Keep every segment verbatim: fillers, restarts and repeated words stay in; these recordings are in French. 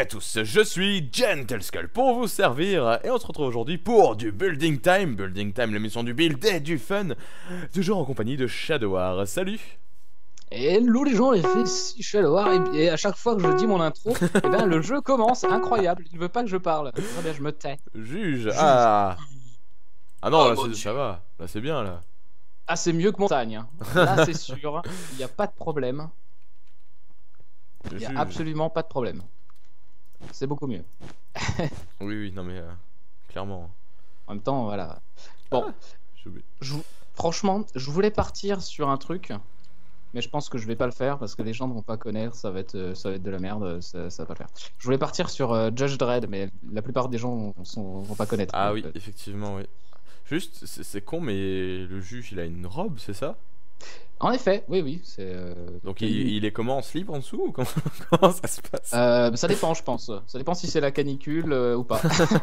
à tous, je suis Gentle Skull pour vous servir et on se retrouve aujourd'hui pour du Building Time. Building Time, l'émission du build et du fun, toujours en compagnie de Shadowar. Salut. Hello les gens, les filles, je suis Shadowar et, et à chaque fois que je dis mon intro, eh ben, le jeu commence, incroyable, il veut pas que je parle. Très bien, je me tais. Juge. Juge. Ah Ah non, Oh, là mon c'est- Dieu. ça va, là c'est bien là. Ah, c'est mieux que montagne. hein. Là, c'est sûr, il n'y a pas de problème. Il n'y a Juge. absolument pas de problème. C'est beaucoup mieux. Oui, oui, non mais euh, clairement. En même temps, voilà. Bon, J'ai oublié. je vous- franchement, je voulais partir sur un truc, mais je pense que je vais pas le faire parce que les gens ne vont pas connaître, ça va être, euh, ça va être de la merde, ça, ça va pas le faire. Je voulais partir sur euh, Judge Dredd, mais la plupart des gens sont, vont pas connaître. Ah donc, oui, euh, effectivement, oui. Juste, c'est c'est con, mais le juge il a une robe, c'est ça? En effet, oui, oui, c'est. euh, Donc il, il est comment, en slip en dessous ou comment, comment ça se passe? Euh, ça dépend, je pense. Ça dépend si c'est la canicule euh, ou pas.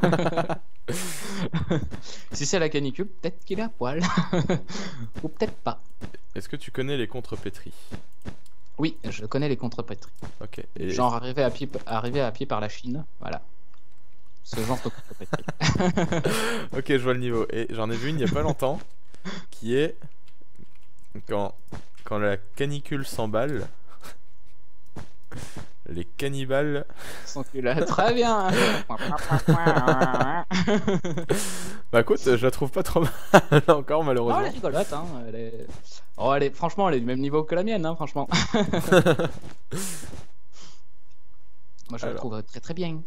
Si c'est la canicule, peut-être qu'il est à poil. Ou peut-être pas. Est-ce que tu connais les contrepétries? Oui, je connais les contrepétries. Ok. Et Genre arriver à pied, arriver à pied par la Chine, voilà. Ce genre de contrepétrie. Ok, je vois le niveau. Et j'en ai vu une il y a pas longtemps qui est quand, quand la canicule s'emballe, les cannibales. Sans culotte. Très bien. Bah écoute, je la trouve pas trop mal encore, Oh, elle malheureusement. est rigolote, hein. Elle est... Oh, elle est... Franchement, elle est du même niveau que la mienne, hein, franchement. Moi, je la Alors. trouve très très bien.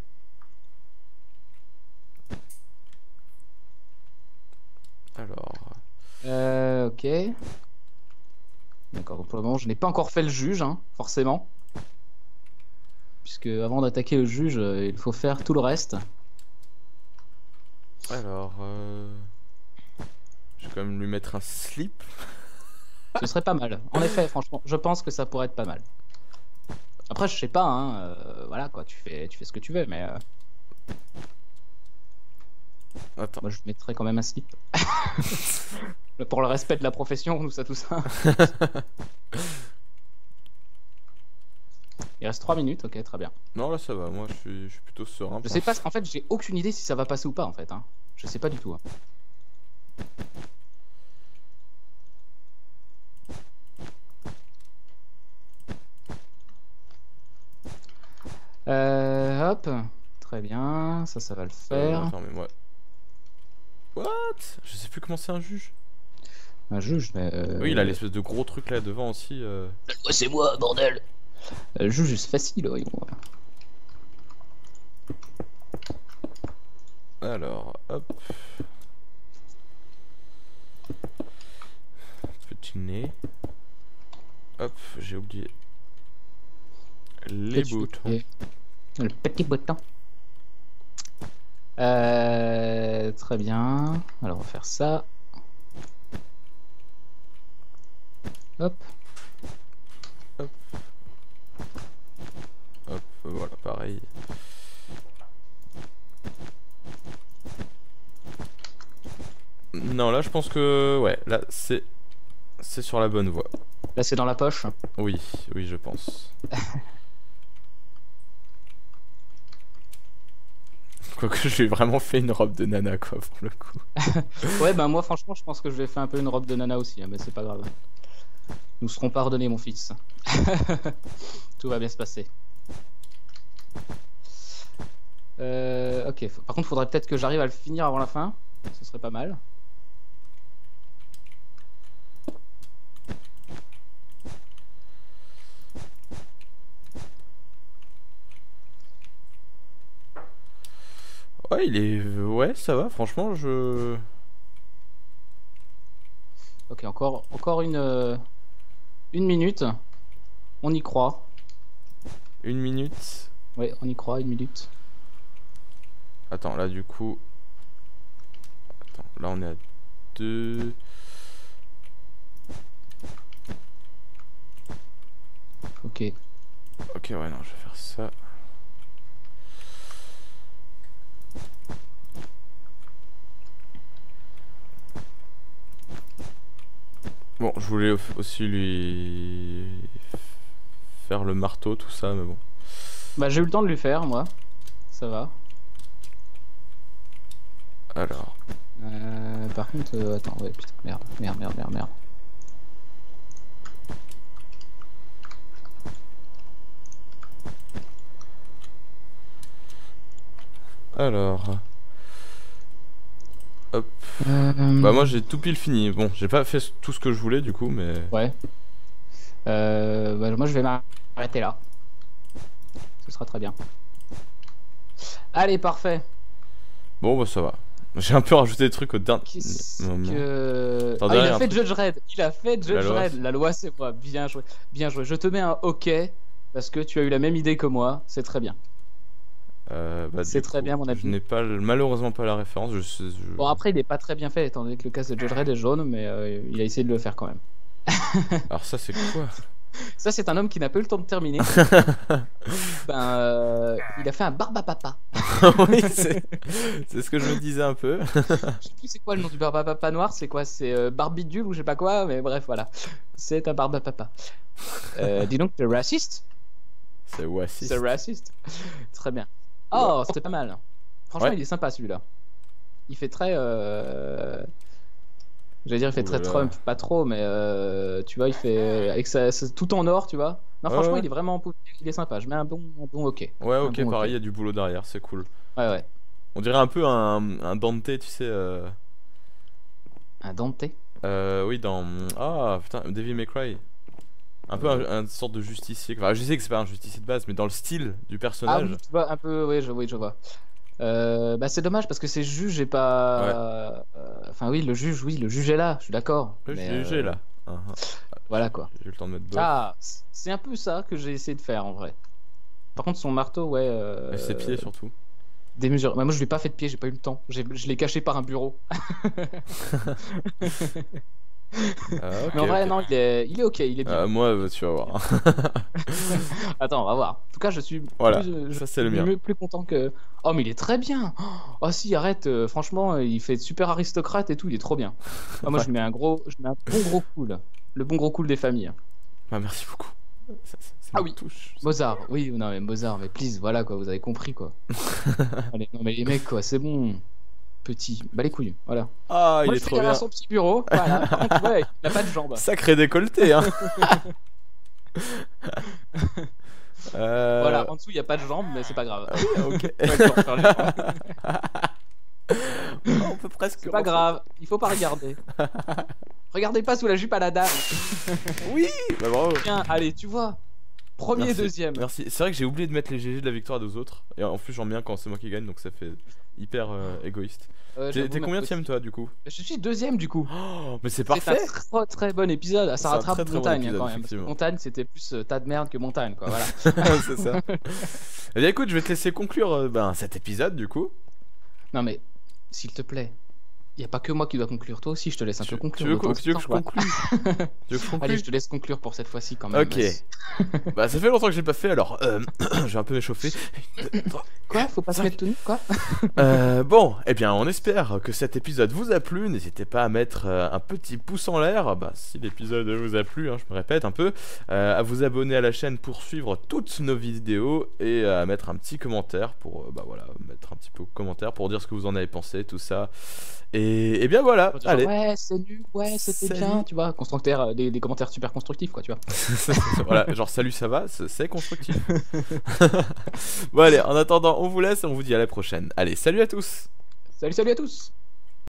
Alors, Euh, ok. D'accord, donc pour le moment, je n'ai pas encore fait le juge, hein, forcément. Puisque avant d'attaquer le juge, euh, il faut faire tout le reste. alors, euh... je vais quand même lui mettre un slip. Ce serait pas mal. En effet, franchement, je pense que ça pourrait être pas mal. Après, je sais pas, hein, euh, voilà quoi, tu fais, tu fais ce que tu veux, mais euh, Attends. moi je mettrais quand même un slip. Pour le respect de la profession, tout ça, tout ça. Il reste trois minutes, ok, très bien. Non, là ça va, moi je suis, je suis plutôt serein. Je pour sais pas, l'instant. en fait, j'ai aucune idée si ça va passer ou pas, en fait. Hein. Je sais pas du tout. hein. Euh, hop, très bien, ça, ça va le Euh, faire. attends, mais moi. What? Je sais plus comment c'est un juge. Un juge, mais. euh, Oui, il a l'espèce de gros truc là devant aussi. euh. Ouais, c'est moi, bordel. Le juge, c'est facile, voyons. Alors, hop. Petit nez. Hop, j'ai oublié. Les Petit boutons. bouton. Le petit bouton. Euh, très bien. Alors, on va faire ça. Hop. Hop, voilà, pareil. Non, là je pense que. Ouais, là c'est. C'est sur la bonne voie. Là, c'est dans la poche. Oui, oui, je pense. Quoique j'ai vraiment fait une robe de nana, quoi, pour le coup. Ouais, bah, moi, franchement, je pense que je vais faire un peu une robe de nana aussi, hein, mais c'est pas grave. Nous serons pardonnés, mon fils. Tout va bien se passer. Euh, ok, par contre, faudrait peut-être que j'arrive à le finir avant la fin. Ce serait pas mal. Ouais, il est. Ouais, ça va, franchement, je. Ok, encore, encore une, euh, une minute. On y croit. Une minute. Ouais, on y croit, une minute. Attends, là du coup. Attends, là on est à deux. Ok. Ok, ouais, non, je vais faire ça. Bon, je voulais aussi lui faire le marteau, tout ça, mais bon. Bah, j'ai eu le temps de lui faire, moi. ça va. Alors. Euh, par contre, euh, attends, ouais, putain, merde, merde, merde, merde, merde. Alors. Hop. Euh... Bah, moi j'ai tout pile fini. Bon, j'ai pas fait tout ce que je voulais du coup, mais. Ouais. Euh, bah, moi je vais m'arrêter là. Ce sera très bien. Allez, parfait. Bon, bah, ça va. J'ai un peu rajouté des trucs au dernier moment. Que... Attendez, Ah, il a un fait truc. Judge Red. Il a fait Judge La loi, Red. c'est- La loi, c'est moi. Bien joué. Bien joué. Je te mets un OK parce que tu as eu la même idée que moi. C'est très bien. Euh, bah, C'est du très coup, bien, mon ami. Je n'ai pas le- malheureusement pas la référence. Je sais. je- Bon, après, il est pas très bien fait étant donné que le casque de Judge Red est jaune, mais euh, il a essayé de le faire quand même. Alors, ça, c'est quoi? Ça, c'est un homme qui n'a pas eu le temps de terminer. Ben, euh, il a fait un barbe à papa. Oui, c'est c'est ce que je me disais un peu. Je sais plus c'est quoi le nom du barbe à papa noir, c'est quoi? C'est euh, Barbidule ou je sais pas quoi, mais bref, voilà. C'est un barbe à papa. Euh, dis donc, t'es raciste? C'est Oasis. C'est raciste. Très bien. Oh, c'était pas mal. Franchement, Ouais. il est sympa celui-là. Il fait très. Euh... J'allais dire, il fait très Ouh là là. Trump, pas trop, mais euh, tu vois, il fait avec sa, sa- tout en or, tu vois. Non, Ouais, franchement, ouais. il est vraiment, il est sympa. Je mets un bon, un bon OK. Ouais, Un ok, bon pareil, il y a du boulot derrière, c'est cool. Ouais, ouais. On dirait un peu un, un Dante, tu sais. Euh... Un Dante. euh, oui, dans. Ah, putain, Devil May Cry. Un peu un, un sorte de justicier. Enfin, je sais que c'est pas un justicier de base, mais dans le style du Ah personnage. oui, tu vois, un peu, oui, je, oui, je vois. Euh, bah, c'est dommage parce que c'est juge et pas. euh, Enfin, oui, le juge, oui, le juge est là, je suis d'accord. Le mais, G G euh, là. Ah, ah. Voilà quoi. J'ai eu le temps de mettre bof. Ah, c'est un peu ça que j'ai essayé de faire en vrai. Par contre, son marteau, ouais. Euh, Et ses pieds surtout. Démesuré. Bah, moi, je l'ai pas fait de pied, j'ai pas eu le temps. J'ai- Je l'ai caché par un bureau. Ah, ok, Mais en vrai, ok. non, il est, il est ok, il est bien. Ah, moi, euh, tu vas voir. Attends, on va voir. En tout cas, je suis Voilà, plus, euh, je ça, c'est le suis mien. mieux- plus content que. Oh, mais il est très bien. Oh, si, arrête. euh, franchement, il fait super aristocrate et tout. Il est trop bien. Ah, moi, je lui mets un gros, je mets un bon gros cool. Le bon gros cool des familles. Bah, merci beaucoup. Ça, ça- ça Ah me oui. touche. Mozart. Oui, non, mais Mozart. Mais please, voilà quoi. Vous avez compris quoi. Allez, non, mais les mecs quoi, c'est bon. Petit. Bah les couilles. Voilà. Ah, il Moi, est je trop fais bien. à son petit bureau. Voilà. Par contre, ouais, il a pas de jambes. Sacré décolleté, hein. Euh, Voilà. En dessous, il y a pas de jambes, mais c'est pas grave. ah oui, ok. Ouais, tu peux refaire les jambes. On peut presque. C'est pas grave, il faut pas regarder. Regardez pas sous la jupe à la dame. Oui, bah bravo. Tiens, allez, tu vois. Premier, Merci. deuxième. Merci. C'est vrai que j'ai oublié de mettre les G G de la victoire des autres. Et en plus, j'en mets bien quand c'est moi qui gagne, donc ça fait hyper euh, égoïste. Euh, T'es j'avoue, t'es ma combien petite- tième toi du coup? Je suis deuxième du coup. Oh, mais c'est C'est parfait. un très très bon épisode. Ça C'est un rattrape très, très bon Montagne épisode, quand même. Parce que effectivement. Montagne c'était plus euh, tas de merde que Montagne quoi. Voilà. C'est ça. Eh bien écoute, je vais te laisser conclure euh, ben, cet épisode du coup. Non mais s'il te plaît, il y a pas que moi qui dois conclure. Toi aussi, je te laisse un Tu, peu conclure. tu veux, de temps en tu veux que je temps, quoi. conclue? Tu veux que je conclue? Allez, je te laisse conclure pour cette fois-ci quand même. Ok. Bah ça fait longtemps que je l'ai pas fait alors euh, je vais un peu m'échauffer. Quoi? Faut pas se Cinq. mettre tout nu quoi? Euh, bon, eh bien on espère que cet épisode vous a plu. N'hésitez pas à mettre euh, un petit pouce en l'air, bah, si l'épisode vous a plu, hein, je me répète un peu, euh, à vous abonner à la chaîne pour suivre toutes nos vidéos et à mettre un petit commentaire pour, euh, bah voilà, mettre un petit peu commentaire pour dire ce que vous en avez pensé, tout ça. Et, et bien voilà, Faut dire, allez. ouais, c'est nul, ouais, c'était Salut. bien, tu vois, constructeur, euh, des, des commentaires super constructifs, quoi, tu vois. Voilà, genre salut, ça va, c'est c'est constructif. Bon allez, en attendant, on vous laisse et on vous dit à la prochaine. Allez, salut à tous. Salut, salut à tous!